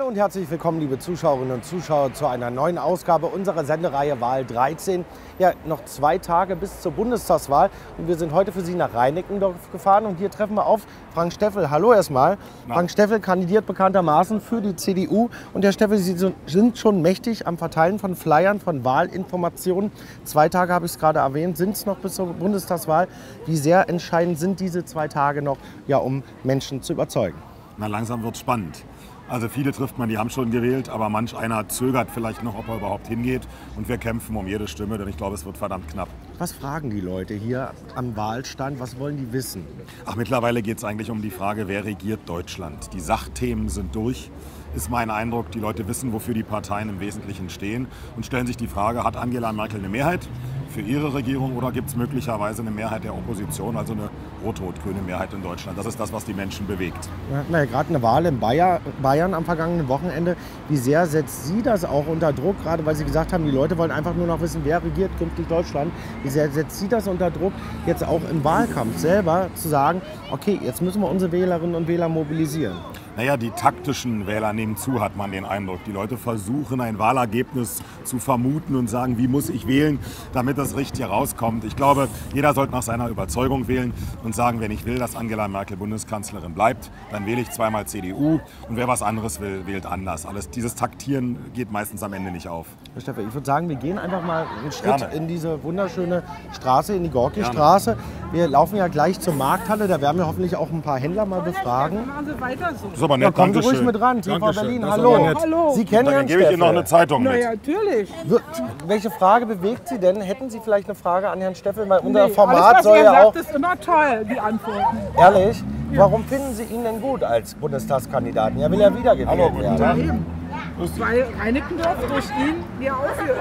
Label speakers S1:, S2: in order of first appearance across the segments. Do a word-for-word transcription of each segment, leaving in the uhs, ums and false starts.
S1: Hallo und herzlich willkommen, liebe Zuschauerinnen und Zuschauer, zu einer neuen Ausgabe unserer Sendereihe Wahl dreizehn. Ja, noch zwei Tage bis zur Bundestagswahl und wir sind heute für Sie nach Reinickendorf gefahren und hier treffen wir auf Frank Steffel. Hallo erstmal. Na. Frank Steffel kandidiert bekanntermaßen für die C D U und Herr Steffel, Sie sind schon mächtig am Verteilen von Flyern, von Wahlinformationen. Zwei Tage habe ich es gerade erwähnt, sind es noch bis zur Bundestagswahl. Wie sehr entscheidend sind diese zwei Tage noch, ja, um Menschen zu überzeugen?
S2: Na, langsam wird es spannend. Also viele trifft man, die haben schon gewählt, aber manch einer zögert vielleicht noch, ob er überhaupt hingeht. Und wir kämpfen um jede Stimme, denn ich glaube, es wird verdammt knapp.
S1: Was fragen die Leute hier am Wahlstand? Was wollen die wissen?
S2: Ach, mittlerweile geht es eigentlich um die Frage, wer regiert Deutschland? Die Sachthemen sind durch, ist mein Eindruck. Die Leute wissen, wofür die Parteien im Wesentlichen stehen und stellen sich die Frage, hat Angela Merkel eine Mehrheit für ihre Regierung oder gibt es möglicherweise eine Mehrheit der Opposition, also eine rot-rot-grüne Mehrheit in Deutschland? Das ist das, was die Menschen bewegt.
S1: Wir hatten ja gerade eine Wahl in Bayern am vergangenen Wochenende. Wie sehr setzt Sie das auch unter Druck, gerade weil Sie gesagt haben, die Leute wollen einfach nur noch wissen, wer regiert künftig Deutschland. Wie sehr setzt Sie das unter Druck, jetzt auch im Wahlkampf selber zu sagen, okay, jetzt müssen wir unsere Wählerinnen und Wähler mobilisieren?
S2: Naja, die taktischen Wähler nehmen zu, hat man den Eindruck. Die Leute versuchen, ein Wahlergebnis zu vermuten und sagen, wie muss ich wählen, damit das richtig rauskommt. Ich glaube, jeder sollte nach seiner Überzeugung wählen und sagen, wenn ich will, dass Angela Merkel Bundeskanzlerin bleibt, dann wähle ich zweimal C D U und wer was anderes will, wählt anders. Alles, dieses Taktieren geht meistens am Ende nicht auf.
S1: Herr Steffel, ich würde sagen, wir gehen einfach mal einen Schritt
S2: Gerne.
S1: in diese wunderschöne Straße, in die Gorki-Straße. Wir laufen ja gleich zur Markthalle, da werden wir hoffentlich auch ein paar Händler mal befragen.
S2: So. Aber nett,
S1: ja, kommen Sie ruhig
S2: schön.
S1: mit ran, T V Berlin,
S2: Das
S1: hallo.
S3: Hallo.
S1: Sie kennen
S2: Dann
S1: Herrn
S2: gebe ich Ihnen noch
S1: Steffel.
S2: eine Zeitung mit.
S3: Na ja, natürlich.
S1: Welche Frage bewegt Sie denn? Hätten Sie vielleicht eine Frage an Herrn Steffel? Weil unser
S3: Nee,
S1: Format
S3: alles, was
S1: soll
S3: er
S1: ja
S3: sagt,
S1: auch...
S3: ist immer toll, die Antworten.
S1: Ehrlich? Warum finden Sie ihn denn gut als Bundestagskandidaten? Er will ja wiedergewählt
S2: Hallo, guten
S1: werden.
S2: Tag.
S3: Eben. Weil Reinickendorf durch ihn ja aufge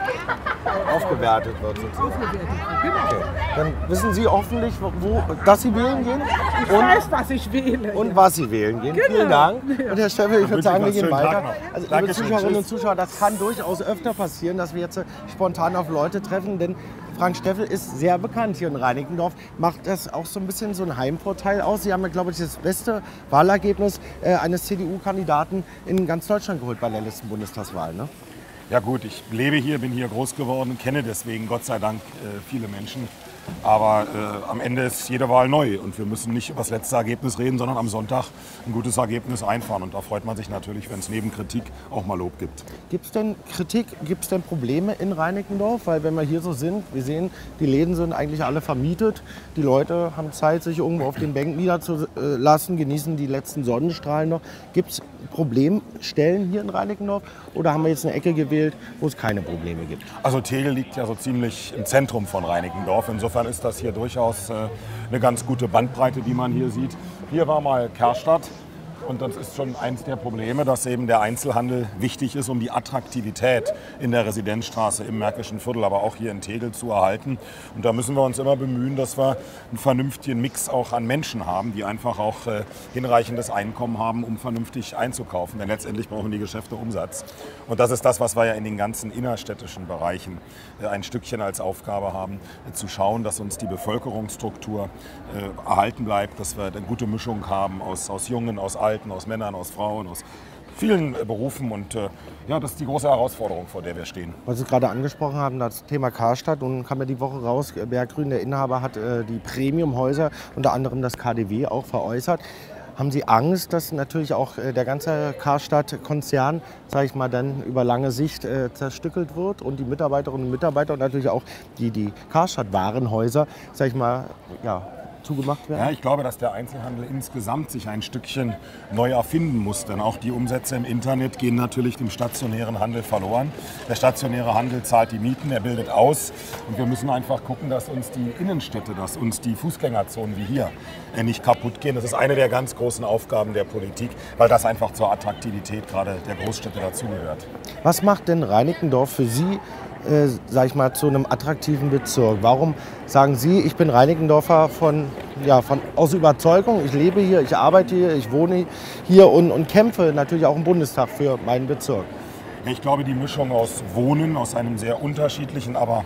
S1: Aufgewertet wird sozusagen.
S3: aufgewertet wird. Genau.
S1: Okay. Dann wissen Sie hoffentlich, wo, dass Sie wählen gehen
S3: Ich weiß, was ich wähle.
S1: und was Sie wählen gehen.
S3: Genau.
S1: Vielen Dank. Und Herr Steffel, ich würde sagen, wir gehen
S2: schönen
S1: weiter.
S2: Tag noch.
S1: Also, liebe
S2: Dankeschön,
S1: Zuschauerinnen und
S2: tschüss.
S1: Zuschauer, das kann durchaus öfter passieren, dass wir jetzt äh, spontan auf Leute treffen, denn Frank Steffel ist sehr bekannt hier in Reinickendorf. Macht das auch so ein bisschen so ein Heimvorteil aus? Sie haben ja, glaube ich, das beste Wahlergebnis äh, eines C D U-Kandidaten in ganz Deutschland geholt bei der letzten Bundestagswahl, ne?
S2: Ja gut, ich lebe hier, bin hier groß geworden, kenne deswegen Gott sei Dank äh, viele Menschen. Aber äh, am Ende ist jede Wahl neu und wir müssen nicht über das letzte Ergebnis reden, sondern am Sonntag ein gutes Ergebnis einfahren. Und da freut man sich natürlich, wenn es neben Kritik auch mal Lob gibt.
S1: Gibt es denn Kritik, gibt es denn Probleme in Reinickendorf? Weil wenn wir hier so sind, wir sehen, die Läden sind eigentlich alle vermietet. Die Leute haben Zeit, sich irgendwo auf den Bänken niederzulassen, genießen die letzten Sonnenstrahlen noch. Gibt es Problemstellen hier in Reinickendorf oder haben wir jetzt eine Ecke gewählt, wo es keine Probleme gibt?
S2: Also Tegel liegt ja so ziemlich im Zentrum von Reinickendorf. Insofern ist das hier durchaus äh, eine ganz gute Bandbreite, die man hier sieht. Hier war mal Kerstadt. Und das ist schon eins der Probleme, dass eben der Einzelhandel wichtig ist, um die Attraktivität in der Residenzstraße im Märkischen Viertel, aber auch hier in Tegel zu erhalten. Und da müssen wir uns immer bemühen, dass wir einen vernünftigen Mix auch an Menschen haben, die einfach auch äh, hinreichendes Einkommen haben, um vernünftig einzukaufen. Denn letztendlich brauchen die Geschäfte Umsatz. Und das ist das, was wir ja in den ganzen innerstädtischen Bereichen äh, ein Stückchen als Aufgabe haben, äh, zu schauen, dass uns die Bevölkerungsstruktur äh, erhalten bleibt, dass wir eine gute Mischung haben aus, aus Jungen, aus Alten, aus Männern, aus Frauen, aus vielen äh, Berufen. Und äh, ja, das ist die große Herausforderung, vor der wir stehen.
S1: Was Sie gerade angesprochen haben, das Thema Karstadt. Nun kam ja die Woche raus, Berggrün, der Inhaber, hat äh, die Premiumhäuser, unter anderem das K D W, auch veräußert. Haben Sie Angst, dass natürlich auch äh, der ganze Karstadt-Konzern, sage ich mal, dann über lange Sicht äh, zerstückelt wird und die Mitarbeiterinnen und Mitarbeiter und natürlich auch die, die Karstadt-Warenhäuser, sage ich mal, ja, zugemacht werden?
S2: Ja, ich glaube, dass der Einzelhandel insgesamt sich ein Stückchen neu erfinden muss. Denn auch die Umsätze im Internet gehen natürlich dem stationären Handel verloren. Der stationäre Handel zahlt die Mieten, er bildet aus. Und wir müssen einfach gucken, dass uns die Innenstädte, dass uns die Fußgängerzonen wie hier nicht kaputt gehen. Das ist eine der ganz großen Aufgaben der Politik, weil das einfach zur Attraktivität gerade der Großstädte dazugehört.
S1: Was macht denn Reinickendorf für Sie, äh, sag ich mal, zu einem attraktiven Bezirk? Warum sagen Sie, ich bin Reinickendorfer von, ja, von, aus Überzeugung, ich lebe hier, ich arbeite hier, ich wohne hier und, und kämpfe natürlich auch im Bundestag für meinen Bezirk?
S2: Ich glaube, die Mischung aus Wohnen, aus einem sehr unterschiedlichen, aber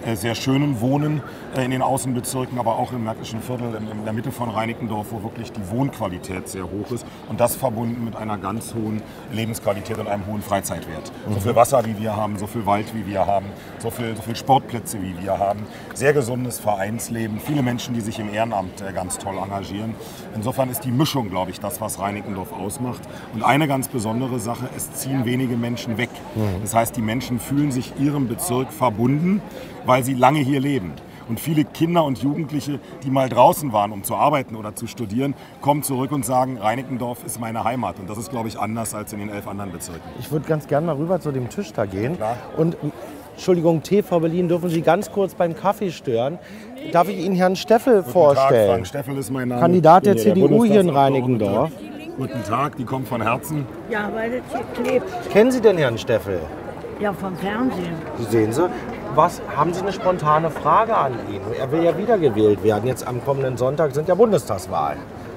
S2: äh, sehr schönen Wohnen äh, in den Außenbezirken, aber auch im Märkischen Viertel, in, in der Mitte von Reinickendorf, wo wirklich die Wohnqualität sehr hoch ist und das verbunden mit einer ganz hohen Lebensqualität und einem hohen Freizeitwert. Mhm. So viel Wasser, wie wir haben, so viel Wald, wie wir haben, so viel, so viel Sportplätze, wie wir haben, sehr gesundes Vereinsleben, viele Menschen, die sich im Ehrenamt äh, ganz toll engagieren. Insofern ist die Mischung, glaube ich, das, was Reinickendorf ausmacht. Und eine ganz besondere Sache, es ziehen wenige Menschen weg. Mhm. Das heißt, die Menschen fühlen sich ihrem Bezirk verbunden, weil sie lange hier leben. Und viele Kinder und Jugendliche, die mal draußen waren, um zu arbeiten oder zu studieren, kommen zurück und sagen, Reinickendorf ist meine Heimat. Und das ist, glaube ich, anders als in den elf anderen Bezirken.
S1: Ich würde ganz gerne mal rüber zu dem Tisch da gehen.
S2: Klar.
S1: Und, Entschuldigung, T V Berlin, dürfen Sie ganz kurz beim Kaffee stören? Darf ich Ihnen Herrn Steffel
S2: Guten
S1: vorstellen?
S2: Tag, Frank Steffel ist mein Name.
S1: Kandidat der
S2: Ich bin
S1: C D U hier in
S2: Bundestagsabgeordnete.
S1: Reinickendorf.
S2: Guten Tag, die kommt von Herzen.
S4: Ja, weil das hier klebt.
S1: Kennen Sie denn Herrn Steffel?
S4: Ja, vom Fernsehen.
S1: Sehen Sie, was, haben Sie eine spontane Frage an ihn? Er will ja wiedergewählt werden. Jetzt am kommenden Sonntag sind ja Bundestagswahlen.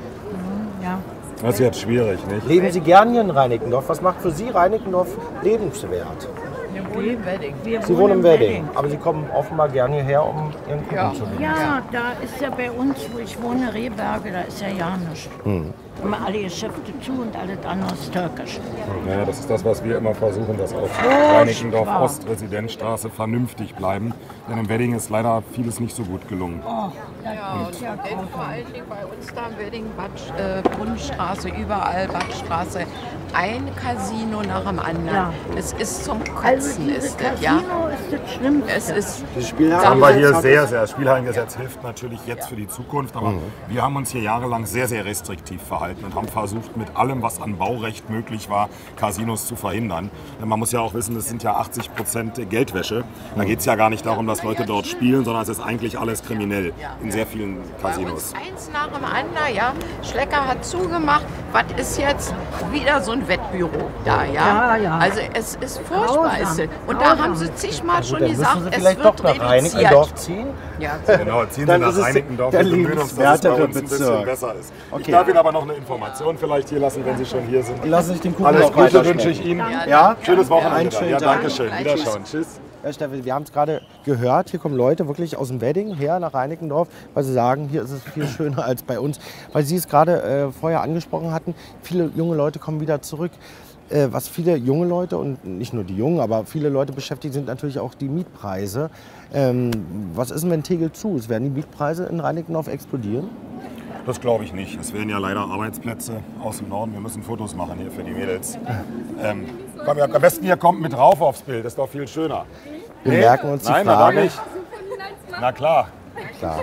S4: Ja.
S2: Das ist jetzt schwierig, nicht?
S1: Leben Sie gern hier in Reinickendorf? Was macht für Sie Reinickendorf lebenswert?
S3: Wir wohnen im Wedding.
S4: Wir
S1: Sie wohnen im Wedding, aber Sie kommen offenbar gern hierher, um Ihren Kuchen
S3: Ja.
S1: zu genießen.
S4: Ja, da ist ja bei uns, wo ich wohne, Rehberge, da ist ja ja nichts.
S1: Hm.
S4: Immer alle Geschäfte zu und alles andere ist türkisch.
S2: Ja, das ist das, was wir immer versuchen, dass auf
S4: Furchtbar.
S2: Reinickendorf Ost Residenzstraße vernünftig bleiben. Denn im Wedding ist leider vieles nicht so gut gelungen.
S4: Oh, das
S3: Ja,
S4: ist ja
S3: und in, vor
S4: grausam.
S3: allen Dingen bei uns da im Wedding, Bad, äh, Brunnenstraße, überall Badstraße, ein Casino nach dem anderen.
S4: Ja.
S3: Es ist zum
S4: Also
S3: Kotzen,
S4: dieses
S3: ist das,
S4: Casino
S3: ja.
S4: ist das Schlimmste.
S3: Es ist
S1: Die Spielhalle
S2: Das haben wir hier
S1: hat-
S2: sehr, sehr. Das Spielhallengesetz hilft natürlich jetzt für die Zukunft, aber wir haben uns hier jahrelang sehr, sehr restriktiv verhalten und haben versucht, mit allem, was an Baurecht möglich war, Casinos zu verhindern. Denn man muss ja auch wissen, es sind ja achtzig Prozent Geldwäsche. Da geht es ja gar nicht darum, dass Leute dort spielen, sondern es ist eigentlich alles kriminell in sehr vielen
S3: bei uns
S2: Casinos.
S3: eins nach dem anderen, ja. Schlecker hat zugemacht. Was ist jetzt wieder so ein Wettbüro da, ja?
S4: Ja, ja.
S3: Also es ist furchtbar.
S4: Grausam.
S3: ist es. Und da
S4: Grausam.
S3: haben sie zigmal schon
S1: Dann müssen
S3: gesagt,
S1: Sie
S3: es
S1: vielleicht
S3: wird
S1: doch nach
S3: reduziert.
S1: Reinickendorf ziehen.
S3: Ja,
S2: Genau, ziehen Sie
S1: Dann
S2: nach
S1: ist es
S2: Reinickendorf.
S1: der
S2: Wir bemühen uns, dass es bei
S1: lebenswertere
S2: uns ein bisschen
S1: Bezirk.
S2: besser ist. Ich
S1: Okay.
S2: darf Ihnen aber noch eine Information vielleicht hier lassen, wenn Sie schon hier sind.
S1: Die lassen sich den Kuchen
S2: Alles
S1: noch
S2: Gute
S1: weiter
S2: wünsche ich
S1: schmecken.
S2: Ihnen.
S1: Ja?
S2: Schönes Wochenende.
S1: Einen
S2: dann.
S1: schönen
S2: Ja,
S1: Tag.
S2: danke schön.
S3: Gleiches.
S2: Wiederschauen. Tschüss.
S1: Herr Steffel, wir haben es gerade gehört, hier kommen Leute wirklich aus dem Wedding her nach Reinickendorf, weil sie sagen, hier ist es viel schöner als bei uns. Weil Sie es gerade äh, vorher angesprochen hatten, viele junge Leute kommen wieder zurück. Äh, was viele junge Leute und nicht nur die Jungen, aber viele Leute beschäftigt, sind natürlich auch die Mietpreise. Ähm, was ist denn, wenn Tegel zu ist? Werden die Mietpreise in Reinickendorf explodieren?
S2: Das glaube ich nicht. Es werden ja leider Arbeitsplätze aus dem Norden. Wir müssen Fotos machen hier für die Mädels. Ähm, komm, am besten ihr kommt mit rauf aufs Bild. Das ist doch viel schöner.
S1: Wir merken uns die
S2: Nein, na
S1: Frage.
S2: dann nicht. Na klar.
S1: Klar.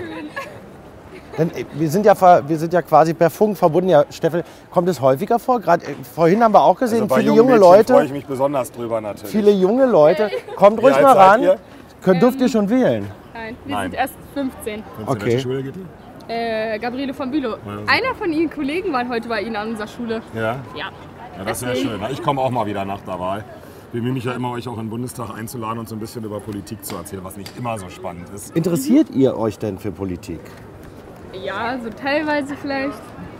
S1: Denn, äh, wir, sind ja, ver- wir sind ja quasi per Funk verbunden. Ja, Steffel, kommt es häufiger vor? Gerade äh, vorhin haben wir auch gesehen,
S2: Also bei
S1: viele
S2: jungen
S1: junge
S2: Mädchen freue
S1: Leute.
S2: ich mich besonders drüber natürlich.
S1: Viele junge Leute. Kommt
S2: Wie
S1: ruhig
S2: alt
S1: mal
S2: seid
S1: ran.
S2: ihr?
S1: Könnt, dürft ihr schon wählen?
S5: Nein, wir
S2: Nein.
S5: sind erst fünfzehn.
S2: fünfzehn.
S1: Okay.
S2: Welche Schule geht ihr?
S5: Äh, Gabriele von Bülow. Einer von Ihren Kollegen war heute bei Ihnen an unserer Schule.
S2: Ja.
S5: Ja.
S2: Ja, das wäre schön. Ich komme auch mal wieder nach der Wahl. Ich bemühe mich ja immer, euch auch in den Bundestag einzuladen und so ein bisschen über Politik zu erzählen, was nicht immer so spannend ist.
S1: Interessiert ihr euch denn für Politik?
S5: Ja, so teilweise vielleicht.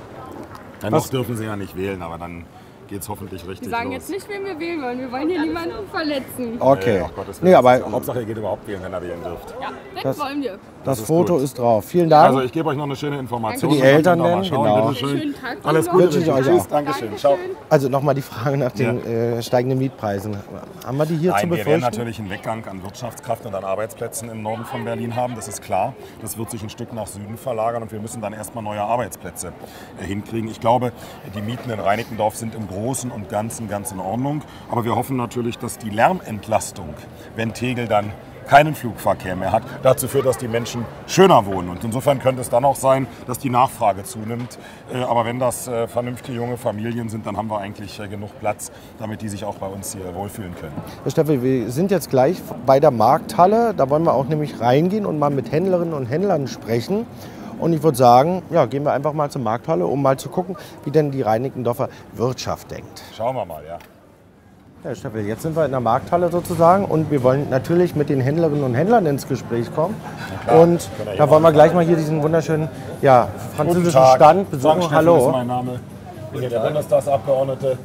S2: Ja, noch dürfen sie ja nicht wählen, aber dann geht es hoffentlich richtig
S5: Wir sagen
S2: los.
S5: jetzt nicht, wen wir wählen wollen. Wir wollen hier niemanden verletzen.
S1: Okay.
S2: Nee, ach Gottes Willen,
S1: Nee, aber
S2: das ist- Hauptsache ihr geht überhaupt wählen, wenn ihr wählen dürft.
S5: Ja, weg
S1: Das-
S5: wollen wir.
S1: das
S2: ist
S1: Foto
S2: gut.
S1: ist drauf. Vielen Dank.
S2: Also ich gebe euch noch eine schöne Information.
S1: Für die
S2: Dann könnt ihr
S1: Eltern
S2: noch mal
S1: denn,
S2: schauen,
S1: genau.
S2: bitteschön.
S5: Schönen Tag
S2: Alles
S5: noch.
S2: Gute.
S1: Wünsche ich euch
S2: Tschüss,
S1: auch.
S2: Dankeschön. Ciao.
S1: Also nochmal die Frage nach den äh, steigenden Mietpreisen. Haben wir die hier zu
S2: Nein, wir werden
S1: befürchten?
S2: natürlich einen Weggang an Wirtschaftskraft und an Arbeitsplätzen im Norden von Berlin haben, das ist klar. Das wird sich ein Stück nach Süden verlagern und wir müssen dann erstmal neue Arbeitsplätze äh, hinkriegen. Ich glaube, die Mieten in Reinickendorf sind im Großen und Ganzen ganz in Ordnung. Aber wir hoffen natürlich, dass die Lärmentlastung, wenn Tegel dann keinen Flugverkehr mehr hat, dazu führt, dass die Menschen schöner wohnen. Und insofern könnte es dann auch sein, dass die Nachfrage zunimmt. Äh, Aber wenn das äh, vernünftige junge Familien sind, dann haben wir eigentlich äh, genug Platz, damit die sich auch bei uns hier wohlfühlen können.
S1: Herr Steffel, wir sind jetzt gleich bei der Markthalle. Da wollen wir auch nämlich reingehen und mal mit Händlerinnen und Händlern sprechen. Und ich würde sagen, ja, gehen wir einfach mal zur Markthalle, um mal zu gucken, wie denn die Reinickendorfer Wirtschaft denkt.
S2: Schauen wir mal, ja.
S1: Ja, Herr Steffel, jetzt sind wir in der Markthalle sozusagen und wir wollen natürlich mit den Händlerinnen und Händlern ins Gespräch kommen.
S2: klar,
S1: Und
S2: können wir hier
S1: da wollen wir
S2: machen.
S1: gleich mal hier diesen wunderschönen ja, französischen Stand
S2: Frank
S1: besuchen.
S2: Steffel ist
S1: Hallo.
S2: mein Name. Ich bin hier der Bundestagsabgeordnete.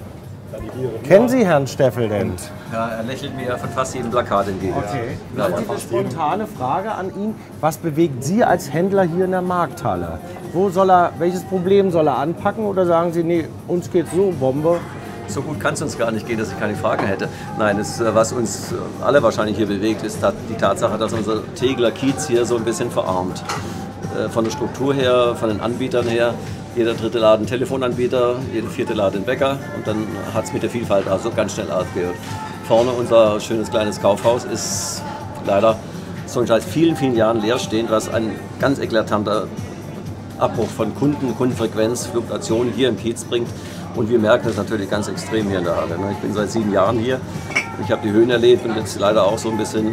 S1: Kennen Sie Herrn Steffel denn?
S6: Ja, er lächelt mir ja von fast jedem Plakat entgegen.
S1: Okay.
S6: Ja, ja.
S1: Eine spontane Frage an ihn. Was bewegt Sie als Händler hier in der Markthalle? Wo soll er, welches Problem soll er anpacken oder sagen Sie, nee, uns geht's so, Bombe?
S6: So gut kann es uns gar nicht gehen, dass ich keine Fragen hätte. Nein, das, was uns alle wahrscheinlich hier bewegt, ist die Tatsache, dass unser Tegeler Kiez hier so ein bisschen verarmt. Von der Struktur her, von den Anbietern her. Jeder dritte Laden Telefonanbieter, jeder vierte Laden Bäcker und dann hat es mit der Vielfalt also ganz schnell aufgehört. Vorne unser schönes kleines Kaufhaus ist leider schon seit vielen, vielen Jahren leerstehend, was ein ganz eklatanter Abbruch von Kunden, Kundenfrequenz, Fluktuation hier im Kiez bringt. Und wir merken das natürlich ganz extrem hier in der Halle. Ich bin seit sieben Jahren hier. Ich habe die Höhen erlebt und jetzt leider auch so ein bisschen,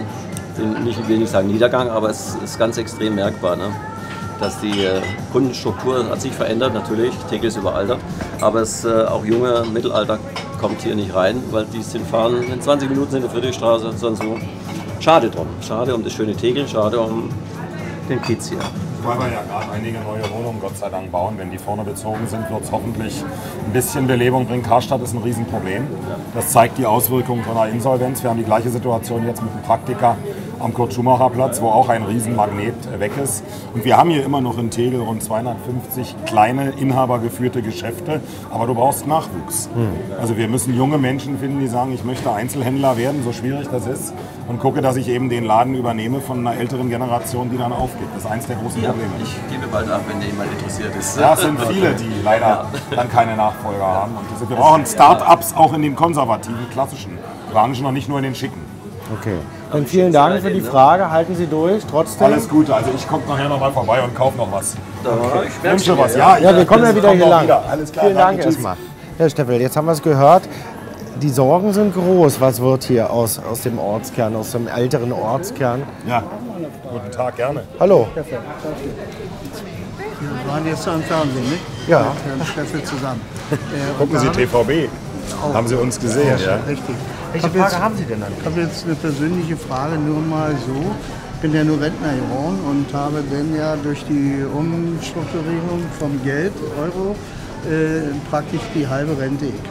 S6: ich will nicht sagen Niedergang, aber es ist ganz extrem merkbar, ne? Dass die Kundenstruktur hat sich verändert, natürlich, Tegel ist überaltert, aber es, auch junge Mittelalter kommt hier nicht rein, weil die sind fahren in zwanzig Minuten in der Friedrichstraße, sonst wo. Schade drum, schade um das schöne Tegel, schade um den Kiez hier.
S2: Weil wir ja gerade einige neue Wohnungen, Gott sei Dank, bauen. Wenn die vorne bezogen sind, wird es hoffentlich ein bisschen Belebung bringen. Karstadt ist ein Riesenproblem. Das zeigt die Auswirkungen von einer Insolvenz. Wir haben die gleiche Situation jetzt mit dem Praktika am Kurt-Schumacher-Platz, wo auch ein Riesenmagnet weg ist. Und wir haben hier immer noch in Tegel rund zweihundertfünfzig kleine, inhabergeführte Geschäfte. Aber du brauchst Nachwuchs. Hm. Also wir müssen junge Menschen finden, die sagen, ich möchte Einzelhändler werden, so schwierig das ist. Und gucke, dass ich eben den Laden übernehme von einer älteren Generation, die dann aufgeht. Das ist eins der großen
S6: ja,
S2: Probleme.
S6: Ich gebe bald ab, wenn jemand interessiert ist.
S2: Ja, es sind viele, die leider ja. dann keine Nachfolger haben. Und das, wir brauchen Start-ups auch in den konservativen, klassischen Branchen und nicht nur in den schicken.
S1: Okay. Dann vielen Dank für die Frage. Halten Sie durch. Trotzdem.
S2: Alles Gute. Also ich komme nachher noch mal vorbei und kaufe noch was.
S6: Okay.
S2: Ich wünsche was.
S1: Ja, ja, wir kommen ja wieder hier lang.
S2: Wieder. Alles klar.
S1: Vielen Dank erstmal. Herr Steffel, jetzt haben wir es gehört. Die Sorgen sind groß. Was wird hier aus, aus dem Ortskern, aus dem älteren Ortskern?
S2: Ja, guten Tag, gerne.
S1: Hallo.
S7: Wir waren jetzt am Fernsehen, nicht?
S1: Ja.
S7: Mit Herrn Steffel zusammen. Äh,
S2: Gucken Sie T V B.
S7: Auch.
S2: Haben Sie uns gesehen, ja?
S7: Richtig.
S1: Welche
S7: Frage
S1: jetzt, haben Sie denn dann?
S7: Ich habe jetzt eine persönliche Frage, nur mal so. Ich bin ja nur Rentner geworden und habe dann ja durch die Umstrukturierung vom Geld, Euro, äh, praktisch die halbe Rente gekriegt.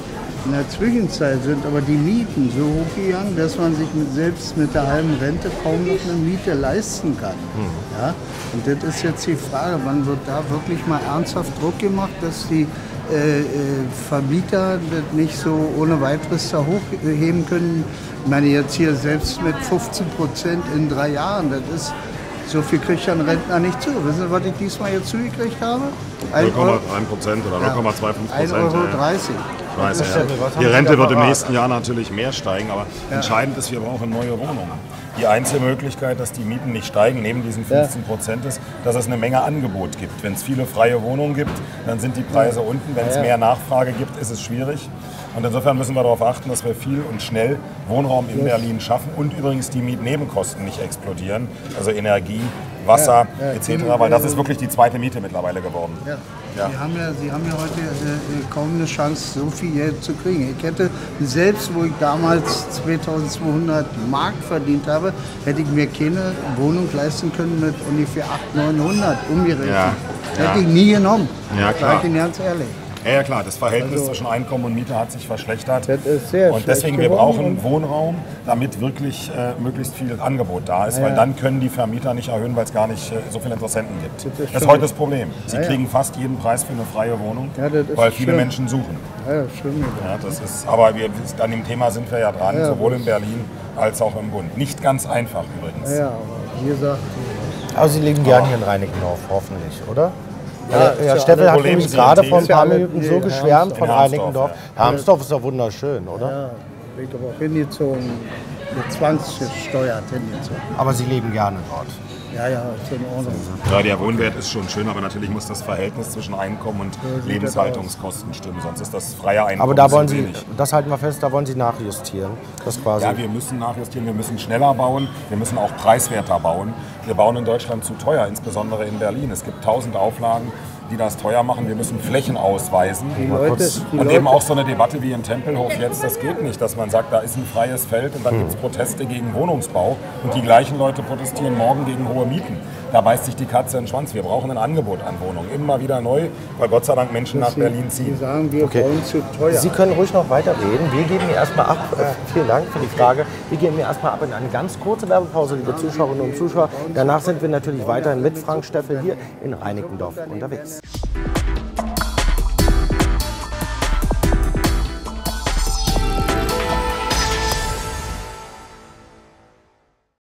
S7: In der Zwischenzeit sind aber die Mieten so hochgegangen, dass man sich mit, selbst mit der halben Rente kaum noch eine Miete leisten kann. Hm. Ja? Und das ist jetzt die Frage, wann wird da wirklich mal ernsthaft Druck gemacht, dass die äh, äh, Vermieter das nicht so ohne weiteres da hochheben können. Ich meine jetzt hier selbst mit fünfzehn Prozent in drei Jahren, das ist, so viel kriegt ja ein Rentner nicht zu. Wissen Sie, was ich diesmal jetzt zugekriegt habe?
S2: null Komma drei Prozent oder null Komma fünfundzwanzig Prozent.
S7: ein Euro dreißig.
S2: Ich weiß, ja. Die Rente wird im nächsten Jahr natürlich mehr steigen, aber ja. entscheidend ist, wir brauchen neue Wohnungen. Die einzige Möglichkeit, dass die Mieten nicht steigen, neben diesen fünfzehn Prozent ist, dass es eine Menge Angebot gibt. Wenn es viele freie Wohnungen gibt, dann sind die Preise unten. Wenn es mehr Nachfrage gibt, ist es schwierig. Und insofern müssen wir darauf achten, dass wir viel und schnell Wohnraum in Berlin schaffen und übrigens die Mietnebenkosten nicht explodieren, also Energie, Wasser ja, ja, et cetera, weil das ist wirklich die zweite Miete mittlerweile geworden.
S7: Ja. Ja. Sie, haben ja, Sie haben ja heute äh, kaum eine Chance, so viel Geld zu kriegen. Ich hätte selbst, wo ich damals zweitausendzweihundert Mark verdient habe, hätte ich mir keine Wohnung leisten können mit ungefähr achthundert, neunhundert umgerechnet.
S2: Ja.
S7: Hätte
S2: ja.
S7: ich nie genommen.
S2: Ja, klar.
S7: Sag ich Ihnen ganz ehrlich.
S2: Ja, ja klar, das Verhältnis
S7: also,
S2: zwischen Einkommen und Miete hat sich verschlechtert.
S7: Das ist sehr
S2: und deswegen, wir brauchen Wohnraum, damit wirklich äh, möglichst viel Angebot da ist, ja, weil dann können die Vermieter nicht erhöhen, weil es gar nicht äh, so viele Interessenten gibt. Das ist, das ist heute das Problem. Sie ja, kriegen fast jeden Preis für eine freie Wohnung, ja, weil viele schlimm. Menschen suchen.
S7: Ja, schlimm.
S2: Ja, das ist, aber wir, an dem Thema sind wir ja dran, ja, sowohl in Berlin als auch im Bund. Nicht ganz einfach übrigens.
S7: Ja, aber wie gesagt.
S1: Also Sie leben gerne hier in Reinickendorf, hoffentlich, oder? Ja, ja, ja, Steffel hat nämlich gerade vor ein paar Minuten so geschwärmt von Reinickendorf. Hermsdorf ist doch wunderschön, oder?
S7: Ja, ich habe auch hingezogen, mit zwangsgesteuert hingezogen.
S1: Aber Sie leben gerne dort?
S7: Ja, ja, ist in Ordnung.
S2: Ja, der Wohnwert ist schon schön, aber natürlich muss das Verhältnis zwischen Einkommen und ja, Lebenshaltungskosten stimmen, sonst ist das freie Einkommen.
S1: Aber da wollen Sie, das halten wir fest, da wollen Sie nachjustieren. Das quasi.
S2: Ja, wir müssen nachjustieren, wir müssen schneller bauen, wir müssen auch preiswerter bauen. Wir bauen in Deutschland zu teuer, insbesondere in Berlin. Es gibt tausend Auflagen, die das teuer machen. Wir müssen Flächen ausweisen.
S7: Die Leute, die
S2: und eben auch so eine Debatte wie in Tempelhof jetzt, das geht nicht, dass man sagt, da ist ein freies Feld und dann hm. gibt es Proteste gegen Wohnungsbau und die gleichen Leute protestieren morgen gegen hohe Mieten. da beißt sich die Katze in den Schwanz. Wir brauchen ein Angebot an Wohnungen, immer wieder neu, weil Gott sei Dank Menschen nach Berlin
S7: Sie
S2: ziehen.
S7: sagen, wir
S1: Okay.
S7: wollen zu teuer.
S1: Sie können ruhig noch weiterreden. Wir geben hier erstmal ab. Äh, vielen Dank für die Frage. Wir geben hier erstmal ab in eine ganz kurze Werbepause, liebe Zuschauerinnen und Zuschauer. Danach sind wir natürlich weiterhin mit Frank Steffel hier in Reinickendorf unterwegs.